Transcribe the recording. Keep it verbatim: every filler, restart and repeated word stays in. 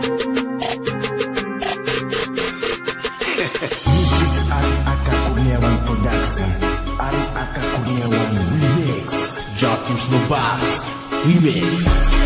Arif Aka Kurniawan Production, Arif Aka Kurniawan Remix, Joakim Snobas Remix.